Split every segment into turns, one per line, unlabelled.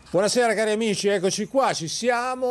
Buonasera cari amici, eccoci qua, ci siamo,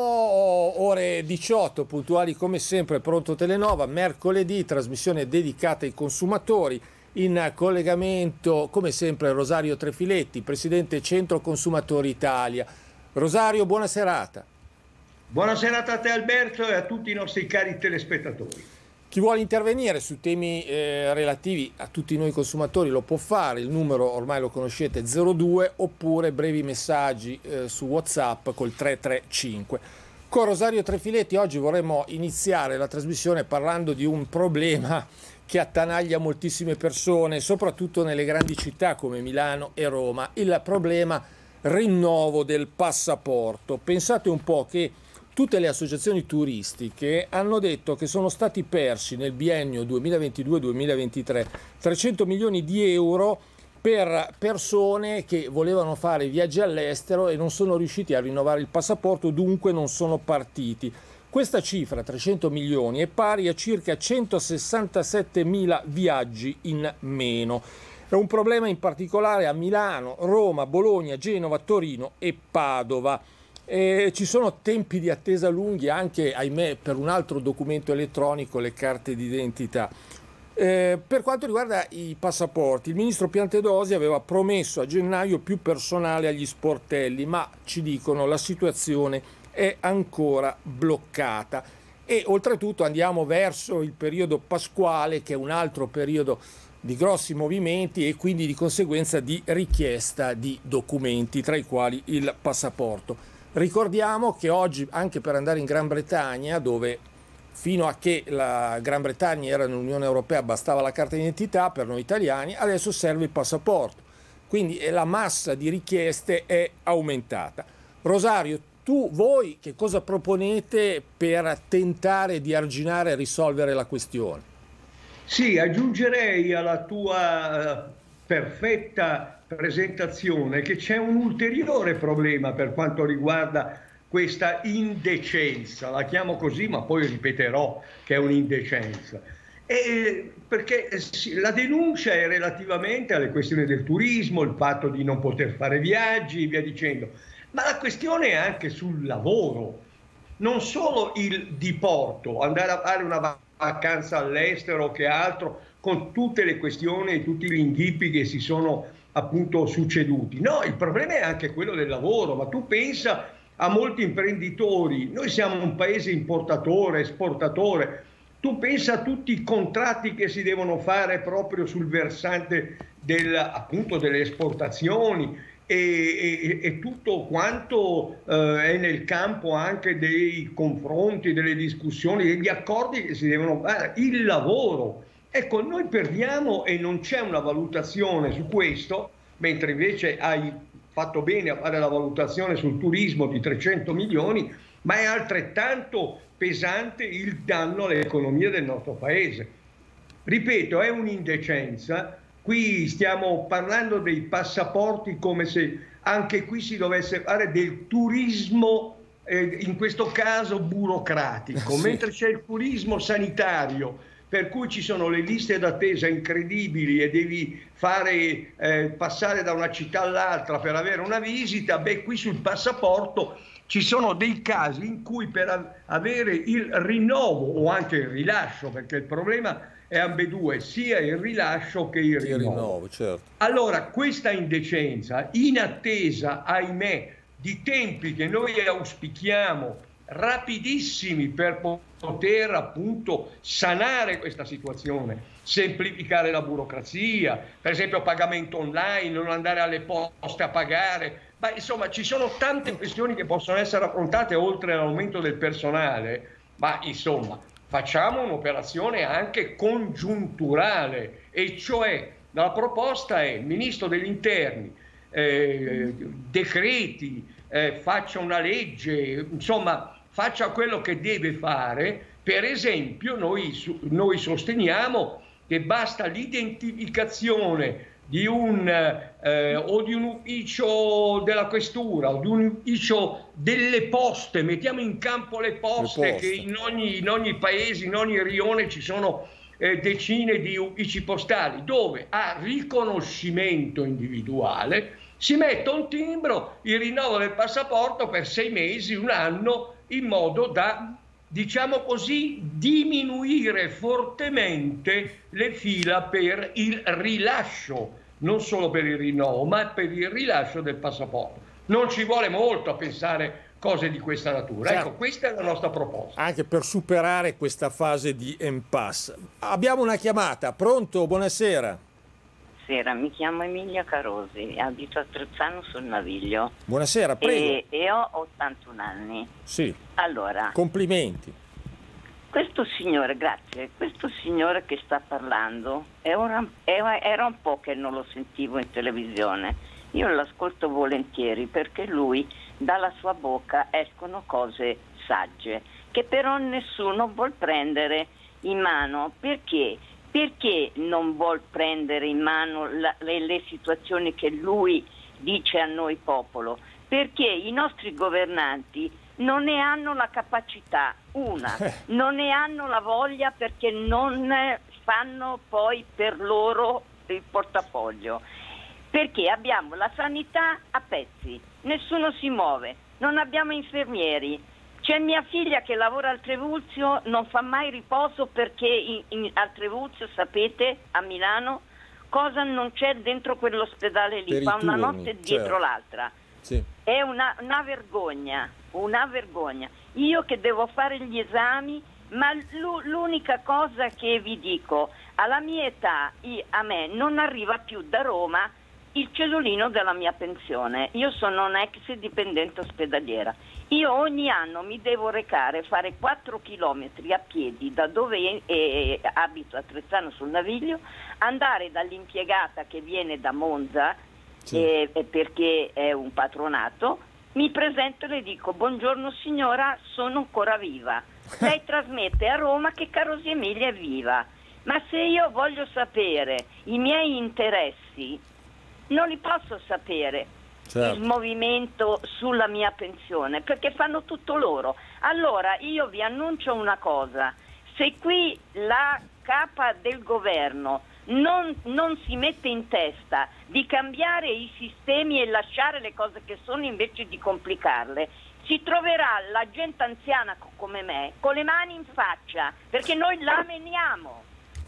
ore 18, puntuali come sempre, pronto Telenova, mercoledì, trasmissione dedicata ai consumatori, in collegamento come sempre Rosario Trefiletti, Presidente Centro Consumatori Italia. Rosario, buona serata.
Buona serata a te Alberto e a tutti i nostri cari telespettatori.
Chi vuole intervenire su temi relativi a tutti noi consumatori lo può fare, il numero ormai lo conoscete 02 oppure brevi messaggi su WhatsApp col 335. Con Rosario Trefiletti oggi vorremmo iniziare la trasmissione parlando di un problema che attanaglia moltissime persone, soprattutto nelle grandi città come Milano e Roma, il problema rinnovo del passaporto. Pensate un po' che tutte le associazioni turistiche hanno detto che sono stati persi nel biennio 2022-2023 300 milioni di euro per persone che volevano fare viaggi all'estero e non sono riusciti a rinnovare il passaporto, dunque non sono partiti. Questa cifra, 300 milioni, è pari a circa 167 mila viaggi in meno. È un problema in particolare a Milano, Roma, Bologna, Genova, Torino e Padova. Ci sono tempi di attesa lunghi anche, ahimè, per un altro documento elettronico, le carte d'identità. Per quanto riguarda i passaporti, il ministro Piantedosi aveva promesso a gennaio più personale agli sportelli, ma ci dicono la situazione è ancora bloccata. E oltretutto andiamo verso il periodo pasquale, che è un altro periodo di grossi movimenti e quindi di conseguenza di richiesta di documenti, tra i quali il passaporto. Ricordiamo che oggi, anche per andare in Gran Bretagna, dove fino a che la Gran Bretagna era nell'Unione Europea bastava la carta d'identità per noi italiani, adesso serve il passaporto. Quindi la massa di richieste è aumentata. Rosario, voi che cosa proponete per tentare di arginare e risolvere la questione?
Sì, aggiungerei alla tua perfetta presentazione che c'è un ulteriore problema per quanto riguarda questa indecenza, la chiamo così ma poi ripeterò che è un'indecenza, perché la denuncia è relativamente alle questioni del turismo, il fatto di non poter fare viaggi e via dicendo, ma la questione è anche sul lavoro, non solo il diporto, andare a fare una vacanza all'estero o che altro, con tutte le questioni e tutti gli inghippi che si sono appunto succeduti. No, il problema è anche quello del lavoro, ma tu pensa a molti imprenditori, noi siamo un paese importatore, esportatore, tu pensa a tutti i contratti che si devono fare proprio sul versante appunto delle esportazioni e tutto quanto è nel campo anche dei confronti, delle discussioni, degli accordi che si devono fare, il lavoro. Ecco, noi perdiamo e non c'è una valutazione su questo, mentre invece hai fatto bene a fare la valutazione sul turismo di 300 milioni, ma è altrettanto pesante il danno all'economia del nostro paese. Ripeto, è un'indecenza. Qui stiamo parlando dei passaporti come se anche qui si dovesse fare del turismo, in questo caso burocratico,
sì.
Mentre c'è il turismo sanitario, per cui ci sono le liste d'attesa incredibili e devi fare passare da una città all'altra per avere una visita, beh, qui sul passaporto ci sono dei casi in cui per avere il rinnovo o anche il rilascio, perché il problema è ambedue, sia il rilascio che il rinnovo.
Certo.
Allora, questa indecenza, in attesa, ahimè, di tempi che noi auspichiamo rapidissimi per poter appunto sanare questa situazione, semplificare la burocrazia, per esempio pagamento online, non andare alle poste a pagare, ma insomma ci sono tante questioni che possono essere affrontate oltre all'aumento del personale, ma insomma facciamo un'operazione anche congiunturale, e cioè la proposta è: Ministro degli Interni, decreti, faccia una legge, insomma faccia quello che deve fare. Per esempio noi sosteniamo che basta l'identificazione di o di un ufficio della questura o di un ufficio delle poste, mettiamo in campo le poste. Che in ogni paese, in ogni rione ci sono decine di uffici postali dove a riconoscimento individuale Si mette un timbro, il rinnovo del passaporto per 6 mesi, un anno, in modo da, diciamo così, diminuire fortemente le fila per il rilascio, non solo per il rinnovo, ma per il rilascio del passaporto. Non ci vuole molto a pensare cose di questa natura.
Certo.
Ecco, questa è la nostra proposta.
Anche per superare questa fase di impasse. Abbiamo una chiamata. Pronto? Buonasera.
Mi chiamo Emilia Carosi, abito a Trezzano sul Naviglio.
Buonasera, prego.
E ho 81 anni.
Sì.
Allora,
complimenti.
Questo signore, grazie, questo signore che sta parlando, era un po' che non lo sentivo in televisione. Io l'ascolto volentieri perché lui, dalla sua bocca escono cose sagge, che però nessuno vuol prendere in mano. Perché? Perché non vuol prendere in mano le situazioni che lui dice a noi popolo? Perché i nostri governanti non ne hanno la capacità, non ne hanno la voglia, perché non fanno poi per loro il portafoglio. Perché abbiamo la sanità a pezzi, nessuno si muove, non abbiamo infermieri. C'è mia figlia che lavora al Trevulzio, non fa mai riposo perché al Trevulzio, sapete, a Milano, cosa non c'è dentro quell'ospedale lì, fa una notte dietro l'altra.
Sì.
È una vergogna, una vergogna. Io che devo fare gli esami, ma l'unica cosa che vi dico, alla mia età, a me non arriva più da Roma il cedolino della mia pensione. Io sono un'ex dipendente ospedaliera. Io ogni anno mi devo recare, fare 4 chilometri a piedi da dove abito a Trezzano sul Naviglio, andare dall'impiegata che viene da Monza, sì, perché è un patronato, mi presento e le dico: buongiorno signora, sono ancora viva. Lei trasmette a Roma che Carosi Emilia è viva. Ma se io voglio sapere i miei interessi, non li posso sapere. Certo. Il movimento sulla mia pensione, perché fanno tutto loro. Allora io vi annuncio una cosa: se qui la capa del governo non si mette in testa di cambiare i sistemi e lasciare le cose che sono invece di complicarle, si troverà la gente anziana come me con le mani in faccia, perché noi la meniamo.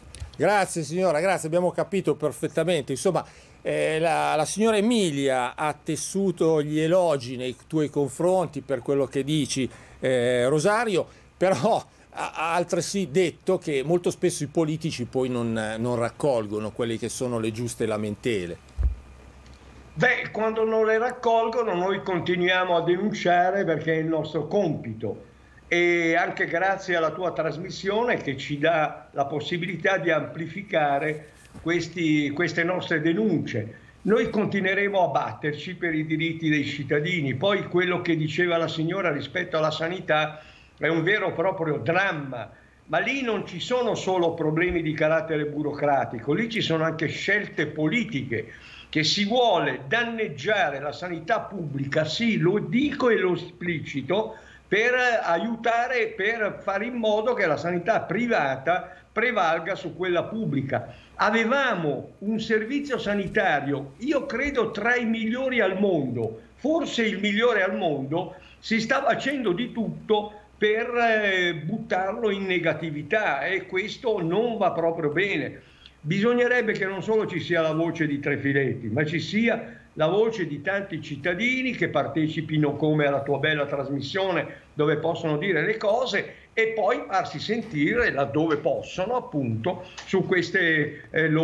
Grazie signora, grazie, abbiamo capito perfettamente. Insomma, la signora Emilia ha tessuto gli elogi nei tuoi confronti per quello che dici, Rosario, però ha altresì detto che molto spesso i politici poi non raccolgono quelle che sono le giuste lamentele.
Beh, quando non le raccolgono noi continuiamo a denunciare, perché è il nostro compito, e anche grazie alla tua trasmissione che ci dà la possibilità di amplificare queste nostre denunce. Noi continueremo a batterci per i diritti dei cittadini. Poi quello che diceva la signora rispetto alla sanità è un vero e proprio dramma, ma lì non ci sono solo problemi di carattere burocratico, lì ci sono anche scelte politiche, che si vuole danneggiare la sanità pubblica, sì, lo dico e lo esplicito, per aiutare, per fare in modo che la sanità privata prevalga su quella pubblica. Avevamo un servizio sanitario, io credo tra i migliori al mondo, forse il migliore al mondo. Si sta facendo di tutto per buttarlo in negatività, e questo non va proprio bene. Bisognerebbe che non solo ci sia la voce di Trefiletti, ma ci sia la voce di tanti cittadini che partecipino, come alla tua bella trasmissione, dove possono dire le cose, e poi farsi sentire laddove possono, appunto, su queste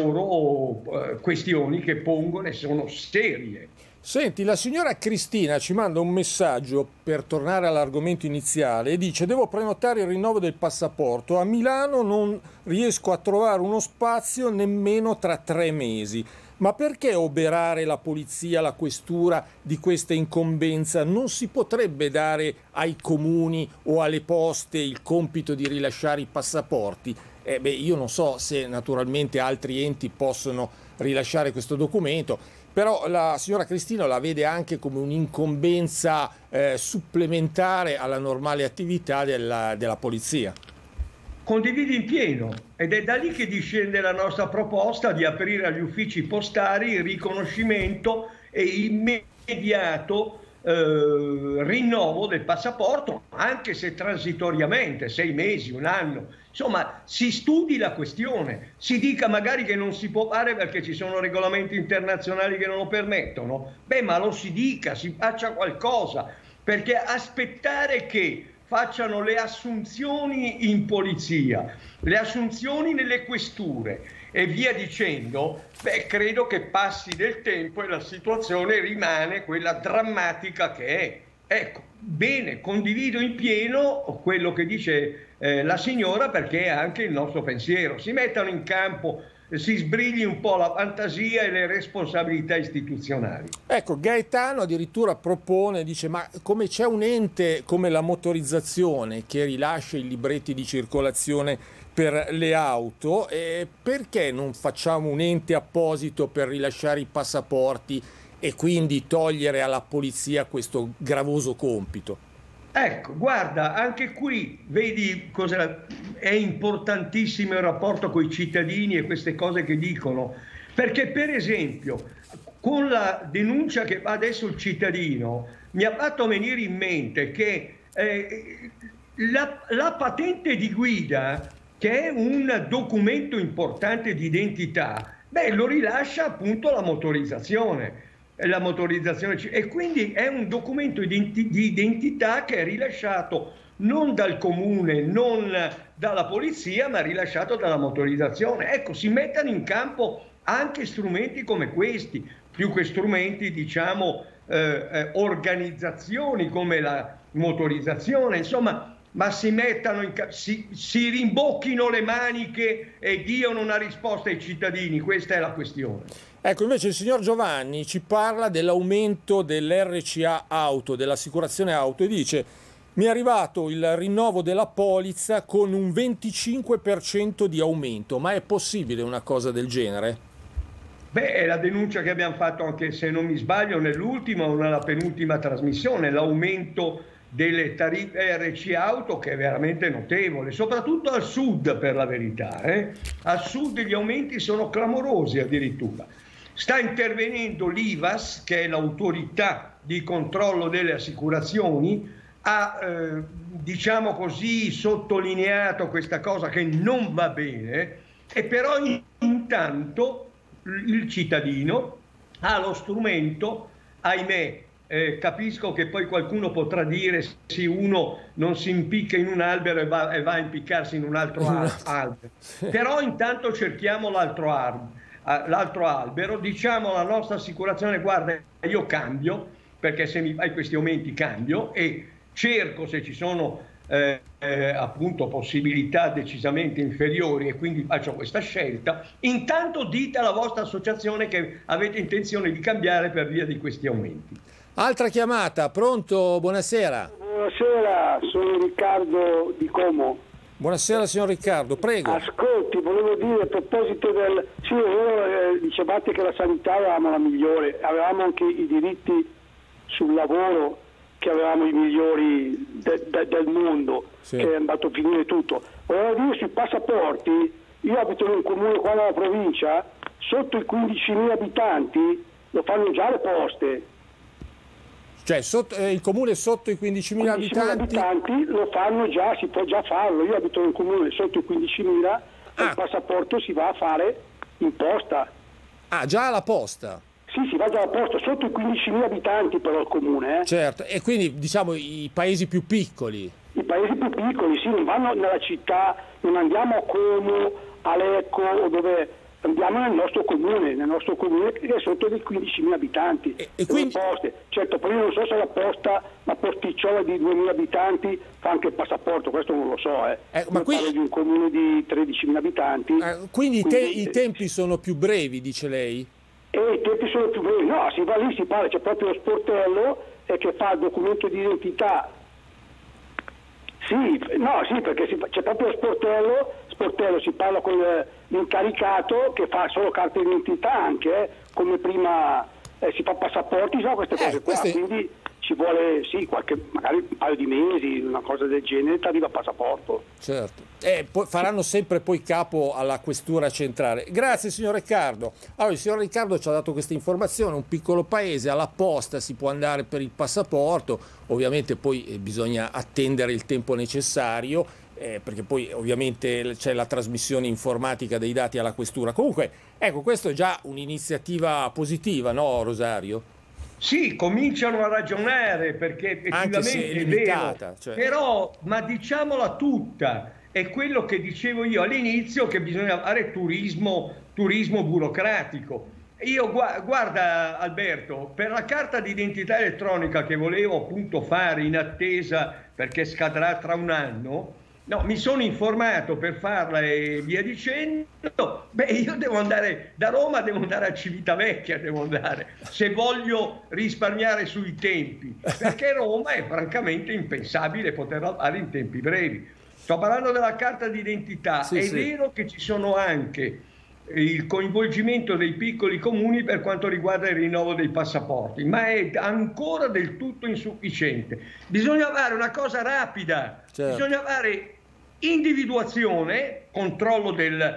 loro questioni che pongono e sono serie.
Senti, la signora Cristina ci manda un messaggio per tornare all'argomento iniziale e dice: devo prenotare il rinnovo del passaporto, a Milano non riesco a trovare uno spazio nemmeno tra 3 mesi. Ma perché oberare la polizia, la questura di questa incombenza? Non si potrebbe dare ai comuni o alle poste il compito di rilasciare i passaporti? Io non so se naturalmente altri enti possono rilasciare questo documento, però la signora Cristina la vede anche come un'incombenza supplementare alla normale attività della polizia.
Condividi in pieno, ed è da lì che discende la nostra proposta di aprire agli uffici postali il riconoscimento e immediato rinnovo del passaporto, anche se transitoriamente, 6 mesi, un anno. Insomma, si studi la questione, si dica magari che non si può fare perché ci sono regolamenti internazionali che non lo permettono. Beh, ma lo si dica, si faccia qualcosa, perché aspettare che facciano le assunzioni in polizia, le assunzioni nelle questure e via dicendo, beh, credo che passi del tempo e la situazione rimane quella drammatica che è. Ecco, bene, condivido in pieno quello che dice la signora, perché è anche il nostro pensiero. Si mettano in campo, si sbrigli un po' la fantasia e le responsabilità istituzionali.
Ecco, Gaetano addirittura propone, dice, ma come c'è un ente come la motorizzazione che rilascia i libretti di circolazione per le auto, perché non facciamo un ente apposito per rilasciare i passaporti e quindi togliere alla polizia questo gravoso compito?
Ecco, guarda, anche qui vedi cosa è importantissimo il rapporto con i cittadini e queste cose che dicono, perché per esempio con la denuncia che fa adesso il cittadino mi ha fatto venire in mente che la patente di guida, che è un documento importante di identità, beh, lo rilascia appunto la motorizzazione e quindi è un documento di identità che è rilasciato non dal comune, non dalla polizia, ma rilasciato dalla motorizzazione. Ecco, si mettano in campo anche strumenti come questi, più che strumenti, diciamo, organizzazioni come la motorizzazione, insomma, ma si mettano si rimbocchino le maniche e diano una risposta ai cittadini. Questa è la questione.
Ecco, invece il signor Giovanni ci parla dell'aumento dell'RCA auto, dell'assicurazione auto, e dice: mi è arrivato il rinnovo della polizza con un 25% di aumento, ma è possibile una cosa del genere?
Beh, è la denuncia che abbiamo fatto, anche se non mi sbaglio, nell'ultima o nella penultima trasmissione, l'aumento delle tariffe RC auto, che è veramente notevole, soprattutto al sud, per la verità. Al sud gli aumenti sono clamorosi addirittura. Sta intervenendo l'IVAS, che è l'autorità di controllo delle assicurazioni, ha diciamo così sottolineato questa cosa che non va bene, e però intanto il cittadino ha lo strumento, ahimè. Capisco che poi qualcuno potrà dire se uno non si impicca in un albero e va a impiccarsi in un altro albero, però intanto cerchiamo l'altro albero, diciamo alla nostra assicurazione: guarda, io cambio, perché se mi fai questi aumenti cambio, e cerco, se ci sono appunto possibilità decisamente inferiori, e quindi faccio questa scelta. Intanto dite alla vostra associazione che avete intenzione di cambiare per via di questi aumenti.
Altra chiamata, pronto? Buonasera.
Buonasera, sono Riccardo di Como.
Buonasera signor Riccardo, prego.
Ascolti, volevo dire a proposito del... Sì, dicevate che la sanità avevamo la migliore, avevamo anche i diritti sul lavoro, che avevamo i migliori del mondo, sì, che è andato a finire tutto. Volevo dire sui passaporti, io abito in un comune qua nella provincia, sotto i 15.000 abitanti lo fanno già le poste.
Cioè il comune sotto i 15.000
abitanti lo fanno già, si può già farlo. Io abito in un comune sotto i 15.000 e il passaporto si va a fare in posta.
Ah, già alla posta?
Sì, si va già alla posta, sotto i 15.000 abitanti però il comune.
Certo, e quindi diciamo i paesi più piccoli? I
paesi più piccoli, sì, non vanno nella città, non andiamo a Como, a Lecco o dove... Andiamo nel nostro comune che è sotto dei 15.000 abitanti.
E quindi...
poste. Certo, poi io non so se la posta, la posticciola di 2.000 abitanti fa anche il passaporto, questo non lo so.
Ma qui...
parlo di un comune di 13.000 abitanti.
Quindi i tempi sono più brevi, dice lei?
I tempi sono più brevi, no, si va lì, si parla, c'è proprio lo sportello che fa il documento di identità. Sì, no, sì, perché c'è proprio lo sportello, si parla con l'incaricato che fa solo carta d'identità anche, come prima si fa passaporti, so, queste cose qua, quindi ci vuole sì, magari un paio di mesi, una cosa del genere, ti arriva il passaporto.
Certo, poi faranno sempre poi capo alla questura centrale. Grazie signor Riccardo. Allora il signor Riccardo ci ha dato questa informazione: un piccolo paese, alla posta si può andare per il passaporto, ovviamente poi bisogna attendere il tempo necessario, perché poi ovviamente c'è la trasmissione informatica dei dati alla questura. Comunque ecco, questo è già un'iniziativa positiva, no Rosario?
Sì, cominciano a ragionare, perché effettivamente è limitata, vero, però, ma diciamola tutta, è quello che dicevo io all'inizio, che bisogna fare turismo burocratico. Io, guarda Alberto, per la carta d'identità elettronica che volevo appunto fare in attesa, perché scadrà tra un anno, no, mi sono informato per farla e via dicendo. Beh, io devo andare da Roma, devo andare a Civitavecchia, devo andare, se voglio risparmiare sui tempi, perché Roma è francamente impensabile poterla fare in tempi brevi. Sto parlando della carta d'identità. Sì, è vero che ci sono anche il coinvolgimento dei piccoli comuni per quanto riguarda il rinnovo dei passaporti, ma è ancora del tutto insufficiente. Bisogna fare una cosa rapida, certo. Bisogna fare individuazione, controllo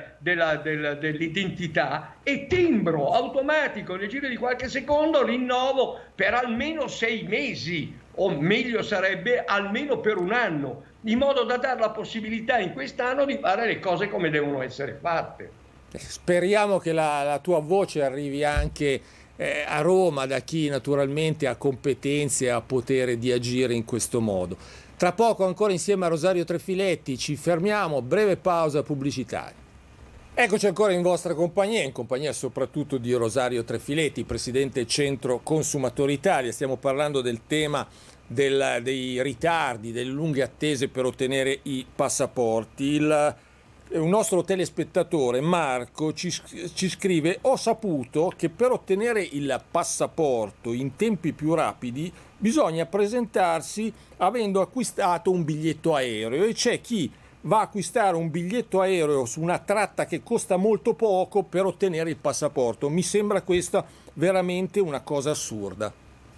dell'identità e timbro automatico nel giro di qualche secondo, rinnovo per almeno 6 mesi, o meglio sarebbe almeno per un anno, in modo da dare la possibilità in quest'anno di fare le cose come devono essere fatte.
Speriamo che la tua voce arrivi anche a Roma, da chi naturalmente ha competenze e ha potere di agire in questo modo. Tra poco ancora insieme a Rosario Trefiletti ci fermiamo, breve pausa pubblicitaria. Eccoci ancora in vostra compagnia, in compagnia soprattutto di Rosario Trefiletti, presidente Centro Consumatori Italia. Stiamo parlando del tema dei ritardi, delle lunghe attese per ottenere i passaporti. Un nostro telespettatore, Marco, ci scrive: ho saputo che per ottenere il passaporto in tempi più rapidi bisogna presentarsi avendo acquistato un biglietto aereo, e c'è chi va a acquistare un biglietto aereo su una tratta che costa molto poco per ottenere il passaporto. Mi sembra questa veramente una cosa assurda.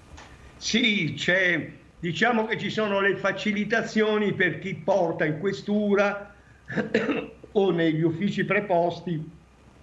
Sì, diciamo che ci sono le facilitazioni per chi porta in questura o negli uffici preposti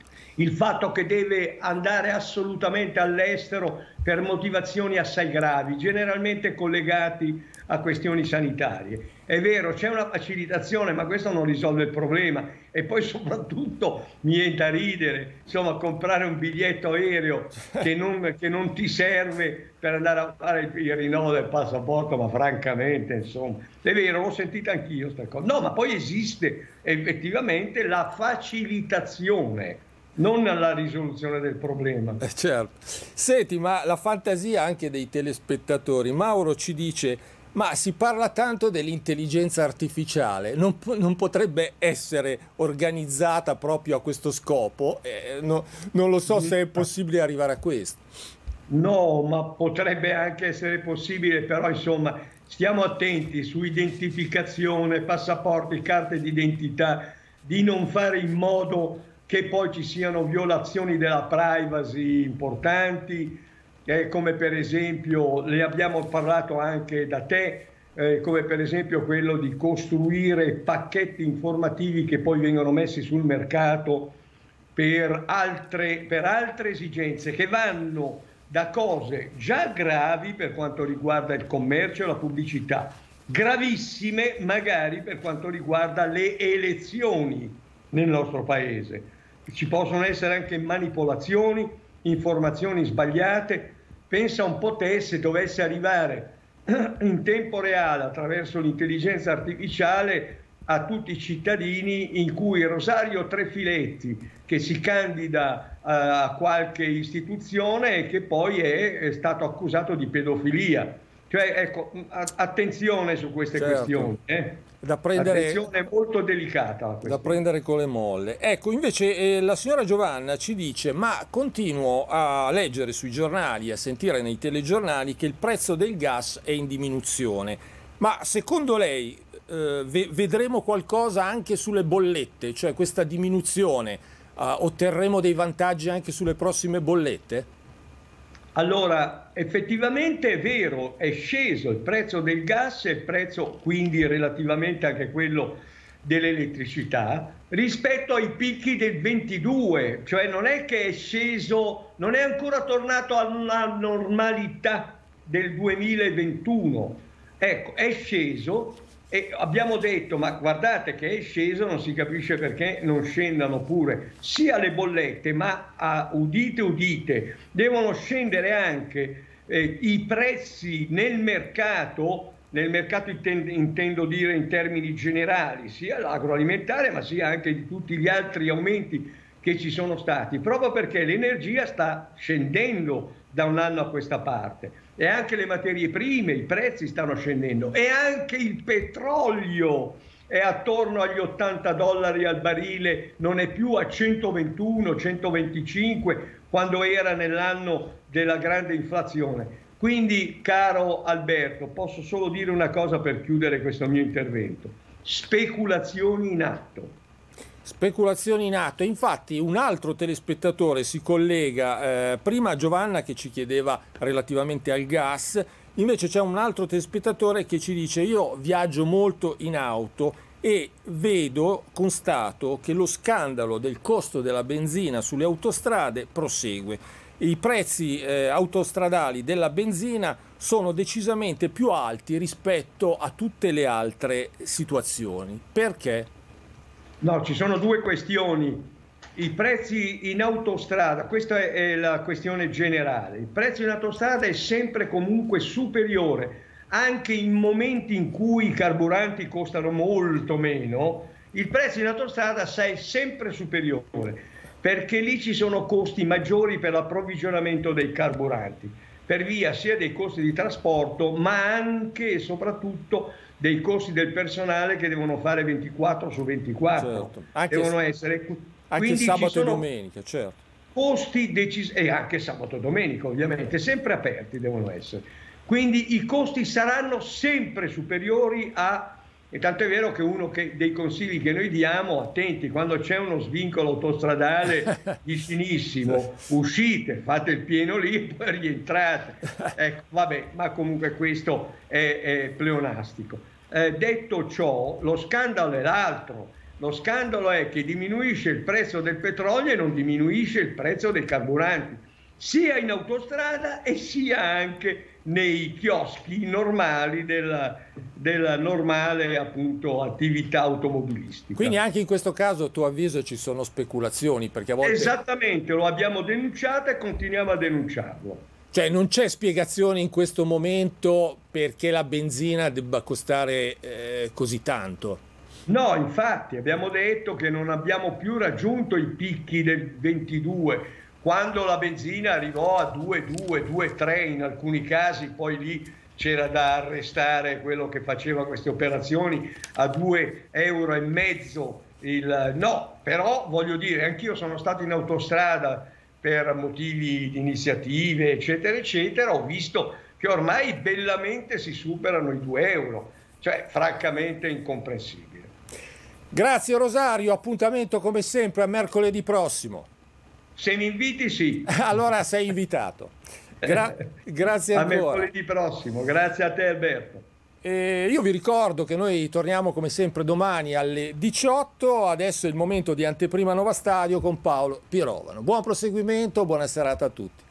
il fatto che deve andare assolutamente all'estero per motivazioni assai gravi, generalmente collegati a questioni sanitarie. È vero, c'è una facilitazione, ma questo non risolve il problema. E poi soprattutto mi viene da ridere, insomma, comprare un biglietto aereo che non ti serve per andare a fare il rinnovo del passaporto, ma francamente, insomma, è vero, l'ho sentita anch'io sta cosa. No, ma poi esiste effettivamente la facilitazione, non la risoluzione del problema.
Certo. Senti, ma la fantasia anche dei telespettatori. Mauro ci dice: ma si parla tanto dell'intelligenza artificiale, non potrebbe essere organizzata proprio a questo scopo? Non lo so se è possibile arrivare a questo.
No, ma potrebbe anche essere possibile, però insomma stiamo attenti su identificazione, passaporti, carte d'identità, di non fare in modo che poi ci siano violazioni della privacy importanti, come per esempio, le abbiamo parlato anche da te, come per esempio quello di costruire pacchetti informativi che poi vengono messi sul mercato per altre esigenze, che vanno da cose già gravi per quanto riguarda il commercio e la pubblicità, gravissime magari per quanto riguarda le elezioni nel nostro paese. Ci possono essere anche manipolazioni, informazioni sbagliate. Pensa un po' te, se dovesse arrivare in tempo reale attraverso l'intelligenza artificiale a tutti i cittadini, in cui Rosario Trefiletti, che si candida a qualche istituzione e che poi è stato accusato di pedofilia. Cioè, ecco, attenzione su queste questioni. Attenzione, è molto delicata.
Da prendere con le molle. Ecco, invece la signora Giovanna ci dice: ma continuo a leggere sui giornali, a sentire nei telegiornali che il prezzo del gas è in diminuzione. Ma secondo lei vedremo qualcosa anche sulle bollette? Cioè questa diminuzione, otterremo dei vantaggi anche sulle prossime bollette?
Allora, effettivamente è vero, è sceso il prezzo del gas e il prezzo quindi relativamente anche quello dell'elettricità rispetto ai picchi del 22, cioè non è che è sceso, non è ancora tornato alla normalità del 2021. Ecco, è sceso e abbiamo detto, ma guardate che è sceso, non si capisce perché non scendano pure sia le bollette, ma udite udite, devono scendere anche i prezzi nel mercato intendo dire in termini generali, sia l'agroalimentare ma sia anche di tutti gli altri aumenti che ci sono stati, proprio perché l'energia sta scendendo da un anno a questa parte e anche le materie prime, i prezzi stanno scendendo e anche il petrolio è attorno agli $80 al barile, non è più a 121, 125 quando era nell'anno della grande inflazione. Quindi, caro Alberto, posso solo dire una cosa per chiudere questo mio intervento: speculazioni in atto.
Speculazioni in atto. Infatti un altro telespettatore si collega, prima Giovanna che ci chiedeva relativamente al gas, invece c'è un altro telespettatore che ci dice: io viaggio molto in auto e constato che lo scandalo del costo della benzina sulle autostrade prosegue. I prezzi autostradali della benzina sono decisamente più alti rispetto a tutte le altre situazioni. Perché?
No, ci sono due questioni. I prezzi in autostrada, questa è la questione generale. Il prezzo in autostrada è sempre comunque superiore, anche in momenti in cui i carburanti costano molto meno, il prezzo in autostrada è sempre superiore, perché lì ci sono costi maggiori per l'approvvigionamento dei carburanti, per via sia dei costi di trasporto, ma anche e soprattutto dei costi del personale che devono fare 24 su 24.
Certo.
Devono essere...
Anche sabato e domenica, certo.
Costi decisi, e anche sabato e domenica ovviamente, sempre aperti devono essere. Quindi i costi saranno sempre superiori a... E tanto è vero che uno dei consigli che noi diamo, attenti, quando c'è uno svincolo autostradale vicinissimo, uscite, fate il pieno lì e poi rientrate. Ecco, vabbè, ma comunque questo è pleonastico. Detto ciò, lo scandalo è l'altro. Lo scandalo è che diminuisce il prezzo del petrolio e non diminuisce il prezzo dei carburanti, sia in autostrada e sia anche nei chioschi normali della normale appunto attività automobilistica.
Quindi anche in questo caso a tuo avviso ci sono speculazioni, perché a volte...
Esattamente, lo abbiamo denunciato e continuiamo a denunciarlo.
Cioè non c'è spiegazione in questo momento perché la benzina debba costare così tanto?
No, infatti abbiamo detto che non abbiamo più raggiunto i picchi del 22, quando la benzina arrivò a 2,2, 2,3 in alcuni casi, poi lì c'era da arrestare quello che faceva queste operazioni a 2,5 €. No, però voglio dire, anch'io sono stato in autostrada per motivi di iniziative, eccetera, eccetera, ho visto che ormai bellamente si superano i 2 euro, cioè francamente incomprensibile.
Grazie Rosario, appuntamento come sempre a mercoledì prossimo.
Se mi inviti, sì.
Allora sei invitato. Grazie ancora.
A mercoledì prossimo. Grazie a te Alberto.
Io vi ricordo che noi torniamo come sempre domani alle 18. Adesso è il momento di Anteprima Nova Stadio con Paolo Pirovano. Buon proseguimento, buona serata a tutti.